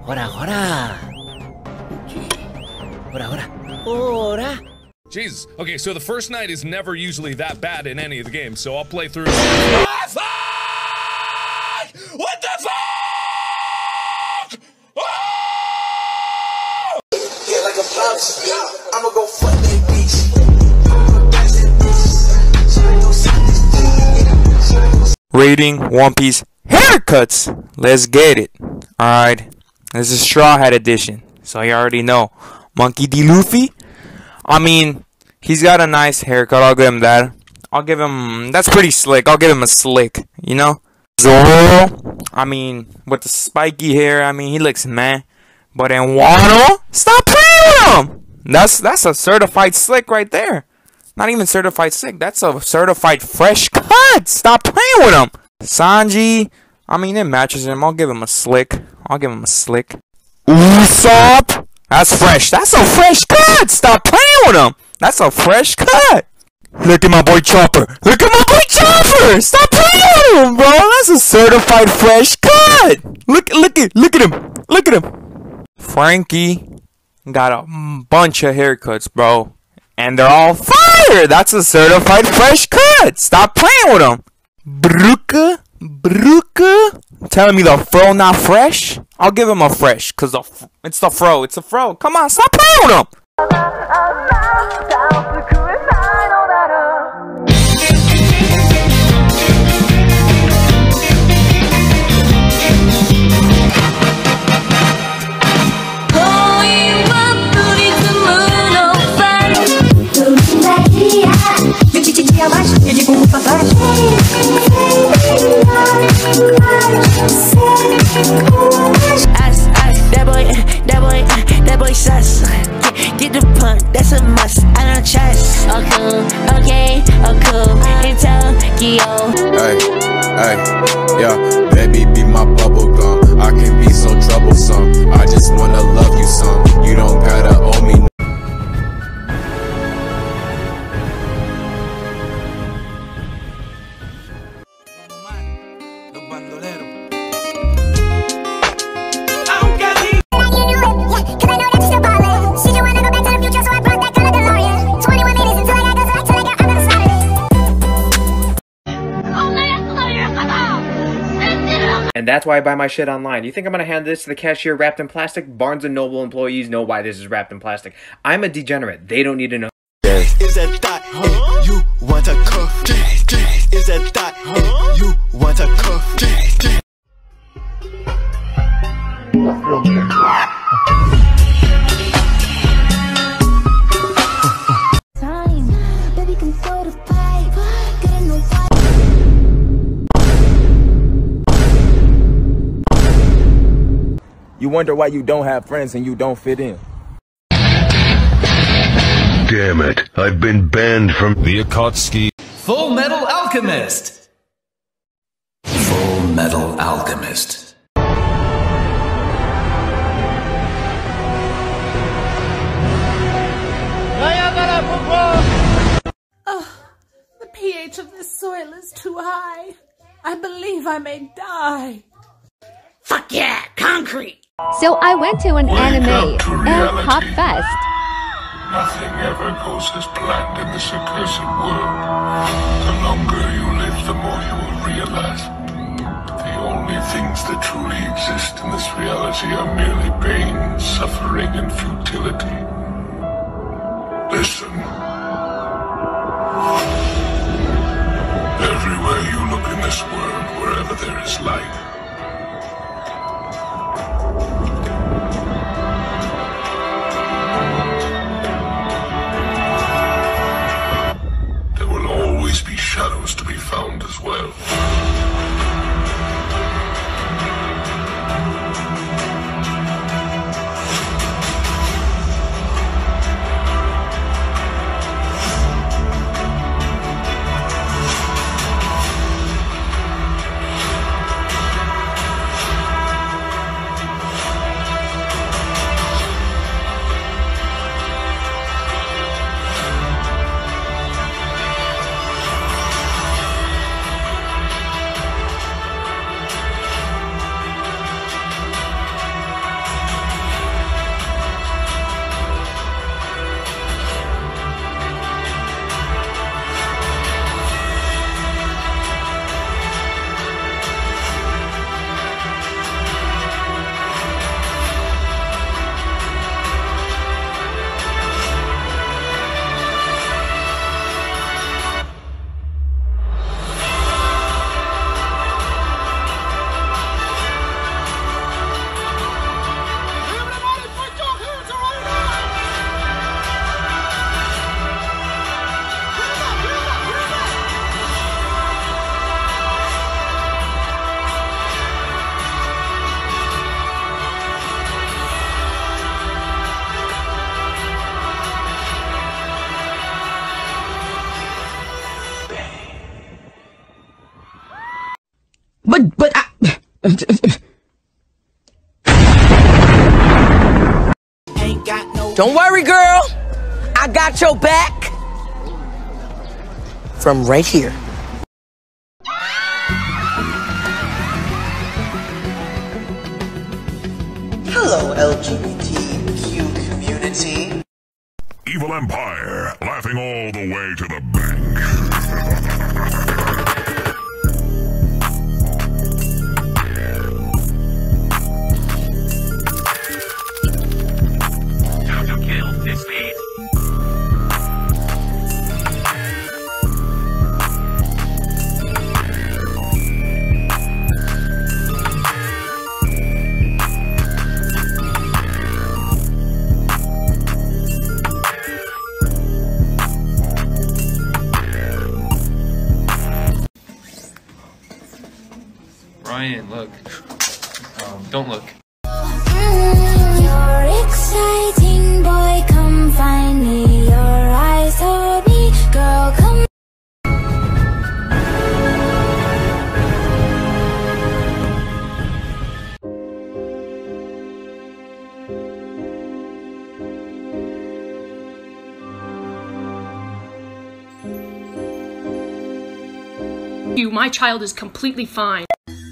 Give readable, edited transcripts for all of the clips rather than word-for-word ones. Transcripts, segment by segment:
Hora, hora. Hora, hora. Hora. Jesus. Okay, so the first night is never usually that bad in any of the games, so I'll play through. Ah, fuck! What the fuck? Oh! Yeah, like a bounce. I'ma go fuck that bitch. Rating One Piece haircuts. Let's get it. Alright. This is Straw Hat Edition. So you already know. Monkey D. Luffy. I mean, he's got a nice haircut. I'll give him that. I'll give him... That's pretty slick. I'll give him a slick. You know? Zoro. I mean, with the spiky hair. I mean, he looks meh. But in Wano, stop playing with him. That's a certified slick right there. Not even certified slick. That's a certified fresh cut. Stop playing with him. Sanji. I mean, it matches him. I'll give him a slick. I'll give him a slick. Usopp. That's fresh. That's a fresh cut. Stop playing with him. That's a fresh cut. Look at my boy Chopper. Look at my boy Chopper. Stop playing with him, bro. That's a certified fresh cut. Look at him. Look at him. Frankie got a bunch of haircuts, bro. And they're all fire. That's a certified fresh cut. Stop playing with him. Bruka. Telling me the fro not fresh? I'll give him a fresh, cause it's the fro. It's a fro. Come on, stop playing with him. That boy sus. Get the punk, that's a must. I don't trust. Oh cool, okay, oh cool. In Tokyo. Hey, yeah, baby, be my bubble gum. I can be so troublesome. I just wanna love you some. You don't gotta owe me. And that's why I buy my shit online. You think I'm gonna hand this to the cashier wrapped in plastic? Barnes & Noble employees know why this is wrapped in plastic. I'm a degenerate. They don't need to know. Is that thought you want a cuff? Is that thought you want a cuff? Baby can throw the pipe. Get in the You wonder why you don't have friends and you don't fit in. Damn it, I've been banned from the Akatsuki. Full Metal Alchemist. Full Metal Alchemist. Oh, the pH of this soil is too high. I believe I may die. fuck yeah, concrete. So I went to an anime and pop fest. Nothing ever goes as planned in this accursed world. The longer you live, the more you will realize. The only things that truly exist in this reality are merely pain, suffering, and futility. Listen. Everywhere you look in this world, wherever there is light, there will always be shadows to be found as well. Don't worry, girl. I got your back. From right here. Hello, LGBTQ community. Evil Empire, laughing all the way to the bank. Time to kill this beat. Ryan, look. Don't look. You're exciting, boy, come find me. Your eyes told me, girl, come. My child is completely fine.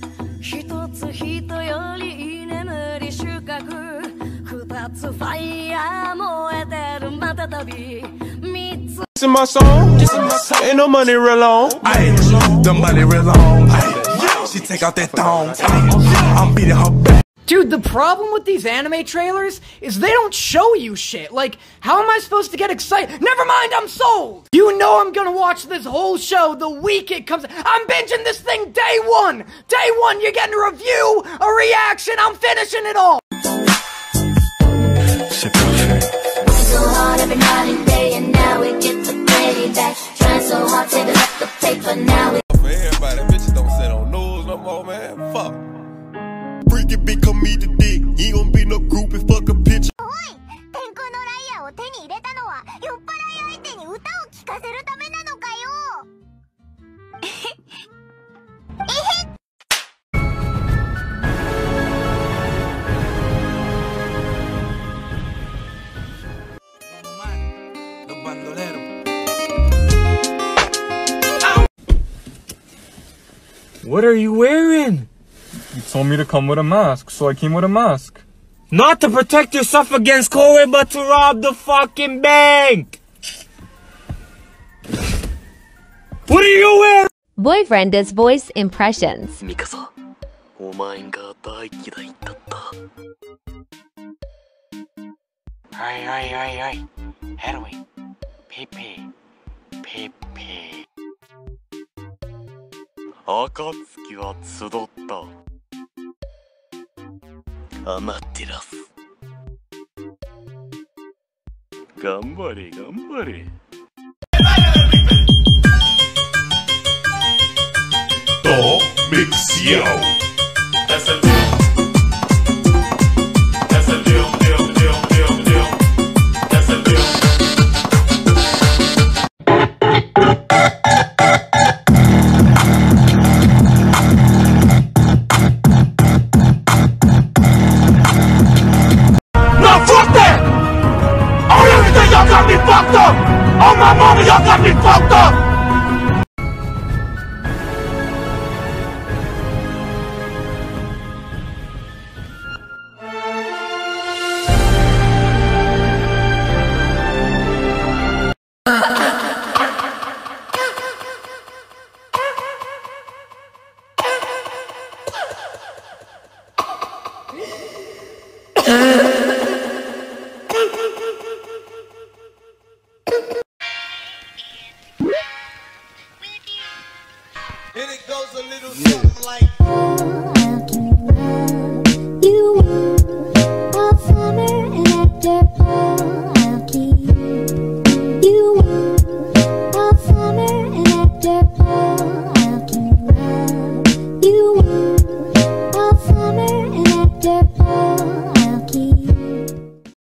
This is my song. Ain't no money real long. The money real long. She take out that thong. I'm beating her back. Dude, the problem with these anime trailers is they don't show you shit. Like, how am I supposed to get excited? Never mind, I'm sold! You know I'm gonna watch this whole show the week it comes. I'm binging this thing day one! Day one, you're getting a review, a reaction, I'm finishing it all! So hard every night and day, and now we get the credit back. Trying so hard to collect the paper, now we. For everybody, bitches don't sit on news no more, man. Fuck. Freaky bitch, come eat the dick. You ain't gonna be no group and fuck a bitch. 天空のライアーを手に入れたのは酔っ払い相手に歌を聴かせるためなのかよ。えへっ。 What are you wearing? You told me to come with a mask, so I came with a mask. Not to protect yourself against COVID, but to rob the fucking bank! What are you wearing? Boyfriend does voice impressions. Mikasa, お前が大嫌いだった。 Ay, ay, ay, ay. Edwin. Pepe. Pepe. 暁は集った。アマテラス。頑張れ、頑張れ。 Todo mixio. That's a deal, deal. That's a deal. No, fuck that! Oh, everything y'all got me fucked up! Oh, my mama, y'all got me fucked up! And it goes a little something like